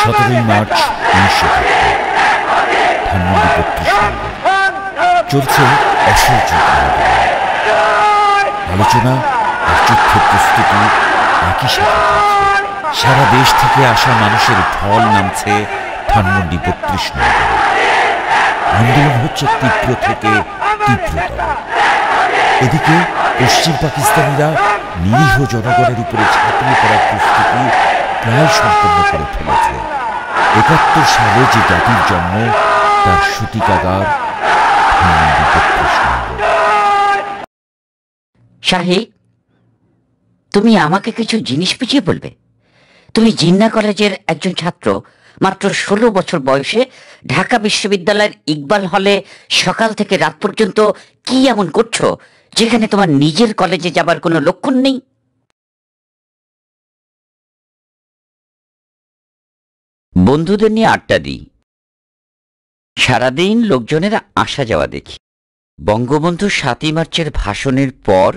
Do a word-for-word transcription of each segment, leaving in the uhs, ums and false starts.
সতেরোই মার্চ উনিশশো ধানমন্ডি বত্রিশ চলছে অসহ্য আলোচনা আর যুদ্ধের প্রস্তুতি একই সাথে চলছে। সারা দেশ থেকে আসা মানুষের ঢল নামছে ধানমন্ডি বত্রিশ নম্বরে। আন্দোলন হচ্ছে তীব্র থেকে তীব্রতর। এদিকে পশ্চিম পাকিস্তানিরা নিরীহ জনগণের উপরে ঝাঁপিয়ে পড়ার প্রস্তুতি প্রায় সম্পন্ন করে ফেলেছে। একাত্তর সালে যে জাতির জন্ম তার সূতিকাগার ধানমন্ডি বত্রিশ নম্বর। শাহী, তুমি আমাকে কিছু জিনিস বুঝিয়ে বলবে? তুমি জিন্নাহ কলেজের একজন ছাত্র, মাত্র ষোলো বছর বয়সে ঢাকা বিশ্ববিদ্যালয়ের ইকবাল হলে সকাল থেকে রাত পর্যন্ত কি এমন করছো যেখানে তোমার নিজের কলেজে যাবার কোনো লক্ষণ নেই? বন্ধুদের নিয়ে আড্ডা দিই, সারাদিন লোকজনের আসা যাওয়া দেখি। বঙ্গবন্ধু সাতই মার্চের ভাষণের পর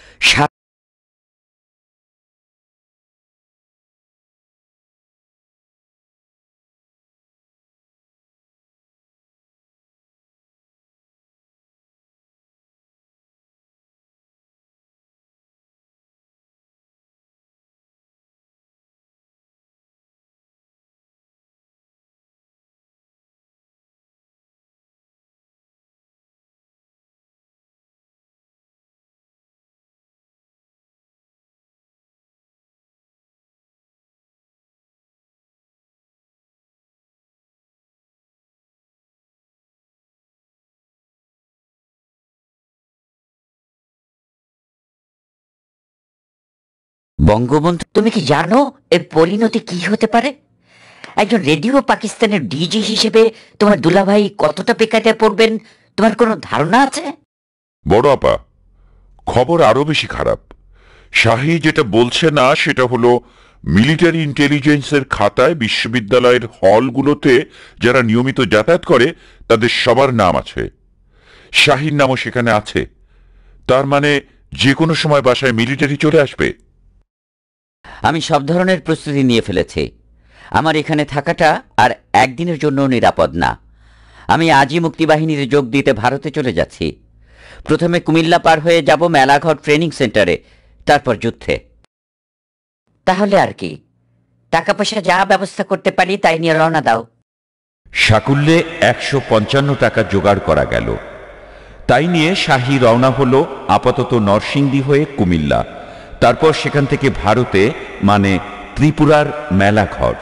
বঙ্গবন্ধু, তুমি কি জানো এর পরিণতি কি হতে পারে? একজন রেডিও পাকিস্তানের ডিজি হিসেবে তোমার দুলাভাই কতটা বেকায়দায় পড়বেন তোমার কোনো ধারণা আছে? বড় আপা, খবর আরো বেশি খারাপ। শাহী যেটা বলছে না সেটা হলো মিলিটারি ইন্টেলিজেন্সের খাতায় বিশ্ববিদ্যালয়ের হলগুলোতে যারা নিয়মিত যাতায়াত করে তাদের সবার নাম আছে। শাহীর নামও সেখানে আছে। তার মানে যে কোনো সময় বাসায় মিলিটারি চলে আসবে। আমি সব ধরনের প্রস্তুতি নিয়ে ফেলেছি। আমার এখানে থাকাটা আর একদিনের জন্য নিরাপদ না। আমি আজই মুক্তিবাহিনীতে যোগ দিতে ভারতে চলে যাচ্ছি। প্রথমে কুমিল্লা পার হয়ে যাব মেলাঘর ট্রেনিং সেন্টারে, তারপর যুদ্ধে। তাহলে আর কি, টাকা পয়সা যা ব্যবস্থা করতে পারি তাই নিয়ে রওনা দাও। সাকুল্যে একশো পঞ্চান্ন টাকা জোগাড় করা গেল। তাই নিয়ে শাহী রওনা হলো আপাতত নরসিংদী হয়ে কুমিল্লা, তারপর সেখান থেকে ভারতে, মানে ত্রিপুরার মেলাঘর।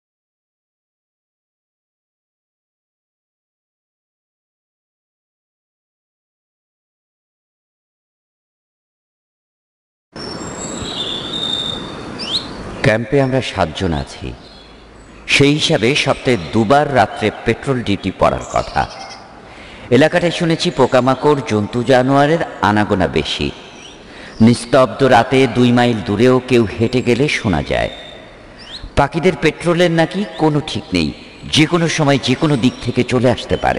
ক্যাম্পে আমরা সাতজন আছি। সেই হিসাবে সপ্তাহে দুবার রাত্রে পেট্রোল ডিউটি পড়ার কথা। এলাকাটায় শুনেছি পোকামাকড়, জন্তু জানোয়ারের আনাগোনা বেশি। নিস্তব্ধ রাতে দুই মাইল দূরেও কেউ হেঁটে গেলে শোনা যায়। পাখিদের পেট্রোলের নাকি কোনো ঠিক নেই, যে কোনো সময় যে কোনো দিক থেকে চলে আসতে পারে।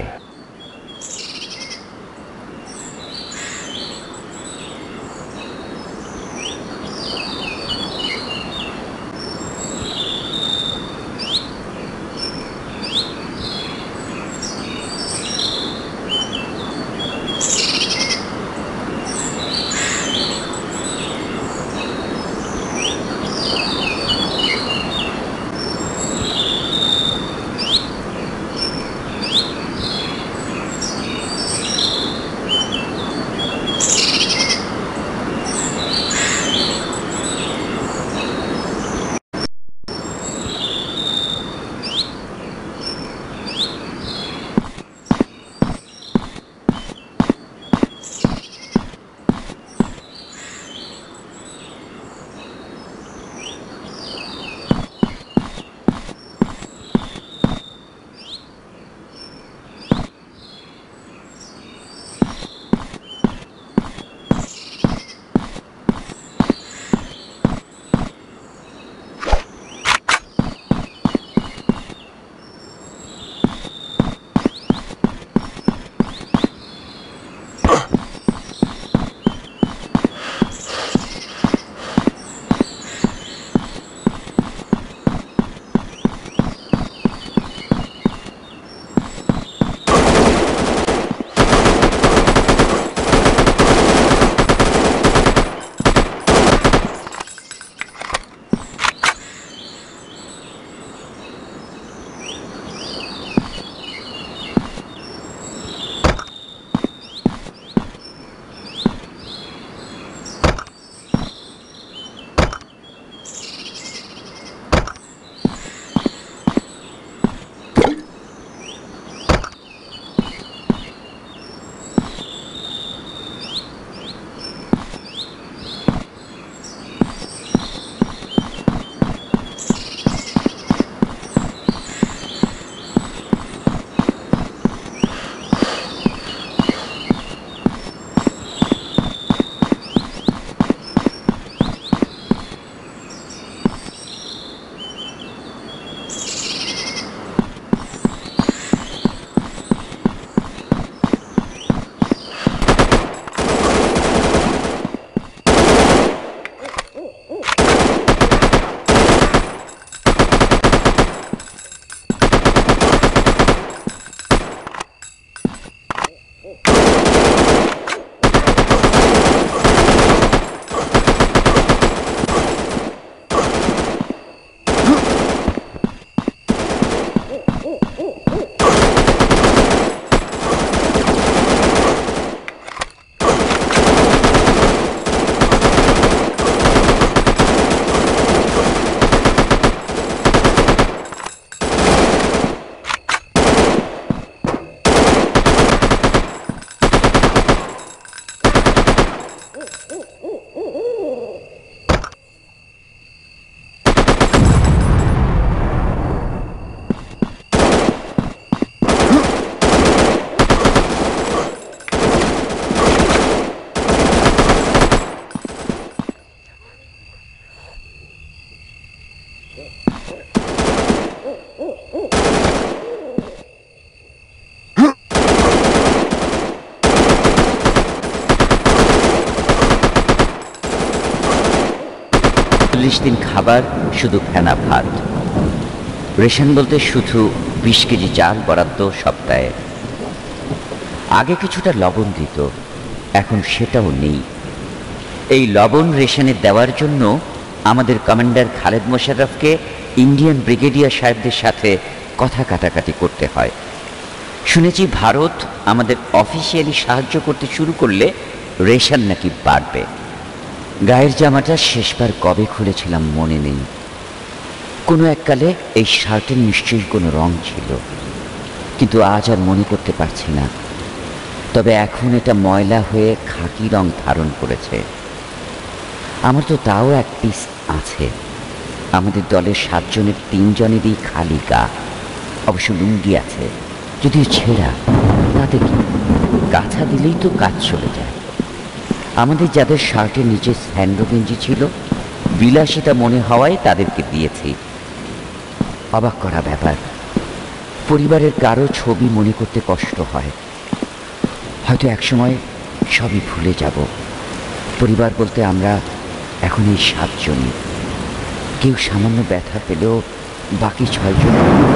চল্লিশ দিন খাবার শুধু ফেনা ভাত, রেশন বলতে শুধু বিশ কেজি চাল বরাদ্দ সপ্তাহে। আগে কিছুটা লবণ দিত, এখন সেটাও নেই। এই লবণ রেশনে দেওয়ার জন্য আমাদের কমান্ডার খালেদ মোশাররফকে ইন্ডিয়ান ব্রিগেডিয়ার সাহেবদের সাথে কথা কাটাকাটি করতে হয়। শুনেছি ভারত আমাদের অফিসিয়ালি সাহায্য করতে শুরু করলে রেশন নাকি বাড়বে। গায়ের জামাটা শেষবার কবে খুলেছিলাম মনে নেই। কোনো এককালে এই শার্টের নিশ্চয়ই কোনো রং ছিল, কিন্তু আজ আর মনে করতে পারছি না। তবে এখন এটা ময়লা হয়ে খাকি রং ধারণ করেছে। আমার তো তাও এক পিস আছে। আমাদের দলের সাতজনের তিনজনেরই খালি গা, অবশ্য লুঙ্গি আছে, যদিও ছেঁড়া। তাতে কি, কাছা দিলেই তো কাজ চলে যায়। আমাদের যাদের শার্টের নিচে স্যান্ডো গেঞ্জি ছিল, বিলাসিতা মনে হওয়ায় তাদেরকে দিয়েছি। অবাক করা ব্যাপার, পরিবারের কারো ছবি মনে করতে কষ্ট হয়। হয়তো একসময় সবই ভুলে যাব। পরিবার বলতে আমরা এখন এই সাতজনই। কেউ সামান্য ব্যথা পেলেও বাকি ছয়জন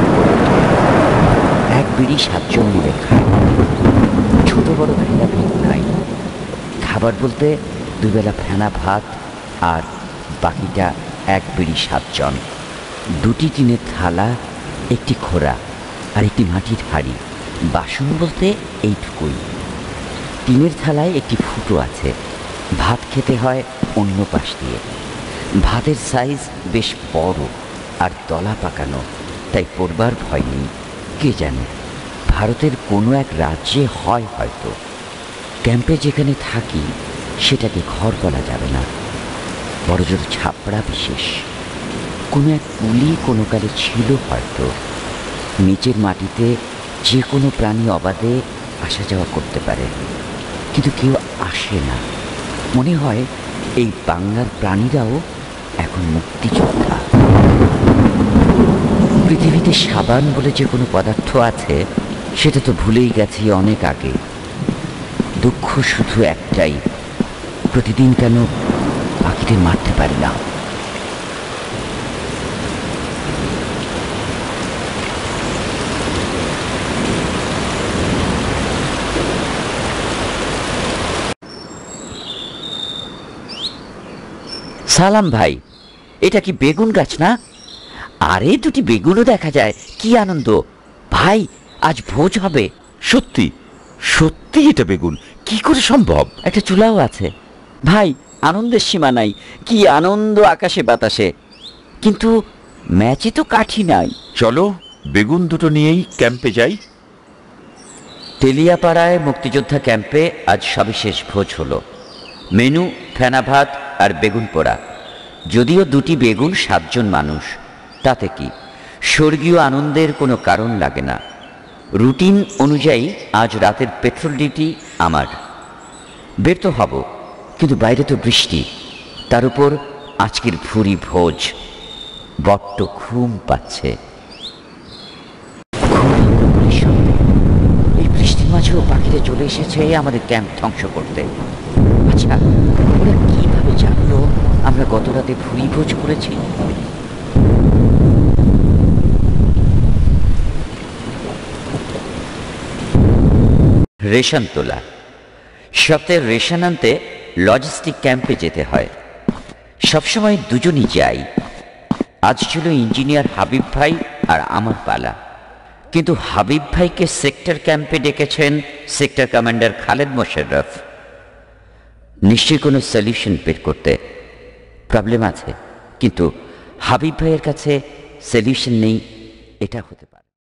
এক বিড়ি সাতজন মিলে খায়। ছোট বড় ভেদাভেদ নাই। খাবার বলতে দুবেলা ফেনা ভাত, আর বাকিটা এক বিড়ি সাতজন। দুটি টিনের থালা, একটি খোরা আর একটি মাটির হাঁড়ি। বাসন বলতে এইটুকুই। টিনের থালায় একটি ফুটো আছে, ভাত খেতে হয় অন্য পাশ দিয়ে। ভাতের সাইজ বেশ বড় আর তলা পাকানো, তাই পড়বার ভয় নেই। কে জানে, ভারতের কোনো এক রাজ্যে হয় হয়তো। ক্যাম্পে যেখানে থাকি সেটাকে ঘর বলা যাবে না, বড়জোর ছাপড়া বিশেষ। কোনো এক কুলি কোনো কালে ছিল হয়তো। নিচের মাটিতে যে কোনো প্রাণী অবাধে আসা যাওয়া করতে পারে, কিন্তু কেউ আসে না। মনে হয় এই বাংলার প্রাণীরাও এখন মুক্তিযোদ্ধা। পৃথিবীতে সাবান বলে যে কোনো পদার্থ আছে সেটা তো ভুলেই গেছি অনেক আগে। দুঃখ শুধু একটাই, প্রতিদিন কেন পাখিদের মারতে পারি না। সালাম ভাই, এটা কি বেগুন গাছ না? আরে দুটি বেগুনও দেখা যায়, কি আনন্দ ভাই, আজ ভোজ হবে। সত্যি সত্যি এটা বেগুন, কি করে সম্ভব? একটা চুলাও আছে ভাই, আনন্দের সীমা নাই। কি আনন্দ আকাশে বাতাসে, কিন্তু ম্যাচে তো কাঠি নাই। চলো বেগুন দুটো নিয়েই ক্যাম্পে যাই। তেলিয়াপাড়ায় মুক্তিযোদ্ধা ক্যাম্পে আজ সবিশেষ ভোজ হলো। মেনু ফেনা ভাত আর বেগুন পোড়া। যদিও দুটি বেগুন সাতজন মানুষ, তাতে কি, স্বর্গীয় আনন্দের কোনো কারণ লাগে না। রুটিন অনুযায়ী আজ রাতের পেট্রোল ডিউটি আমার। বের তো হব, কিন্তু বাইরে তো বৃষ্টি, তার উপর আজকের ভুরি ভোজ। বড্ড ঘুম পাচ্ছে। এই বৃষ্টির মাঝেও পাখিরা চলে এসেছে আমাদের ক্যাম্প ধ্বংস করতে। আচ্ছা, ওরা কিভাবে জানলো আমরা গত রাতে ভুরি ভোজ করেছি? রেশন তোলা। সপ্তাহে রেশন আনতে লজিস্টিক ক্যাম্পে যেতে হয়। সবসময় দুজনই যাই। আজ ছিল ইঞ্জিনিয়ার হাবিব ভাই আর আমার পালা, কিন্তু হাবিব ভাইকে সেক্টর ক্যাম্পে ডেকেছেন সেক্টর কমান্ডার খালেদ মোশাররফ। নিশ্চয়ই কোনো সলিউশন বের করতে। প্রবলেম আছে, কিন্তু হাবিব ভাইয়ের কাছে সলিউশন নেই, এটা হতে পারে।